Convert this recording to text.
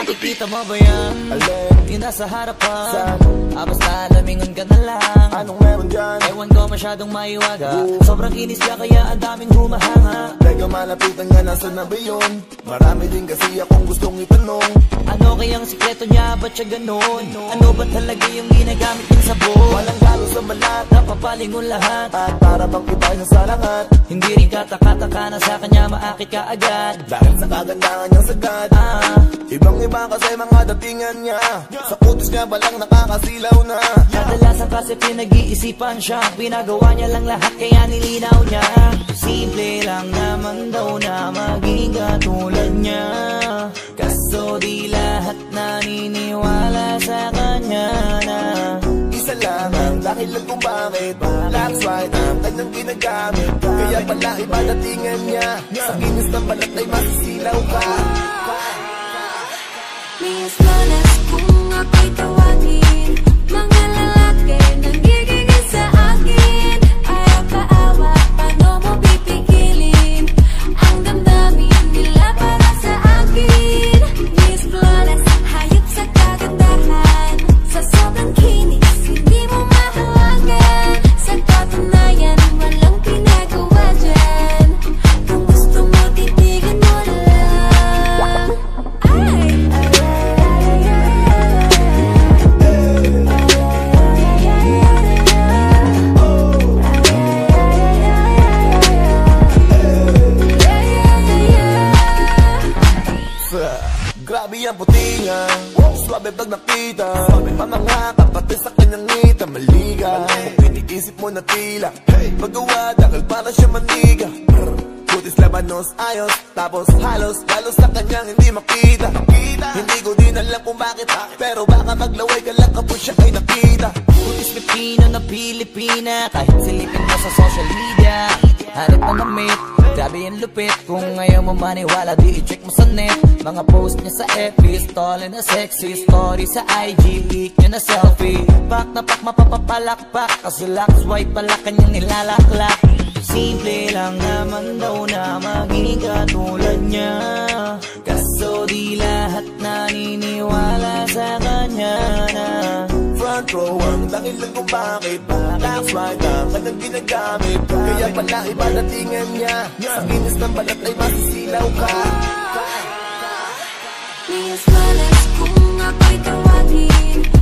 Nakikita mo ba yan? Alin? Yung nasa harapan. Saan? Basta lamingon ka na lang. Anong meron dyan? Ewan ko masyadong maiwaga. Sobrang kinis ka kaya ang daming humahanga. Teka malapitan nga, nasa na ba yun? Marami din kasi akong gustong itanong. Ano kayang sikreto niya? Ba't siya ganon? Ano ba talaga yung ginagamit ng sabon? Walang galo sa balat, napapalingon lahat. at para bang iba siya sa lahat. Hindi rin kataka-taka na sa kanya maakit ka agad. Dahil sa kagandahan niyang sagad, ibang iba kasi mga datingan niya. Sa kutis niya balang nakakasilaw na. Kadalasan kasi pinag-iisipan siya. Pinagawa niya lang lahat kaya nilinaw niya. Simple lang naman daw na maging katulad niya. Kaso di lahat naniniwala sa kanya na Isa lang ang dahilan kung bakit Black white ang kanyang ginagamit. Kaya pala iba datingan niya. Sa kinis ng balat ay masisilaw ka. Miss Flawless, kung ako'y tawagin, mga lalaki nanggigigil sa akin. Ayaw kaawa, paano mo pipigilin ang damdamin nila para sa akin? Miss Flawless, hayop sa kagandahan. Sa sobrang kinis, hindi mo mahawagan. Sa katunayan, walang pinagawa dyan. Kung gusto mo, titigan mo lang. Ay! Grabe ang puti niya, swabe pag nakita. Pamangha ka pati sa kanyang ngita. Maliga, iniisip mo na tila paggawa dahil para siya maniga. Kutis labanos ayos, tapos halos galos sa kanyang hindi makita. Hindi ko din alam kung bakit, pero baka maglaway ka lang kapag siya ay nakita. Kutis Pilipino na Pilipina. Kahit silipin mo sa social media, hanip na namit. Grabe yung lupit. Kung ayaw mo maniwala, di i-check mo sa net. Mga post niya sa FB, stall na sexy. Story sa IG, leak niya na selfie. Pak na pak mapapapalakpak, kasi lax white pala kanyang nilalaklak. Simple lang naman daw na maging katulad niya. Kaso di lahat naniniwala sa kanya na Front row ang dahilan kung bakit Black white ang kanyang ginagamit. Kaya pala iba datingan niya. Sa kinis ng balat ay masisilaw ka. Miss Flawless, kung ako'y tawagin,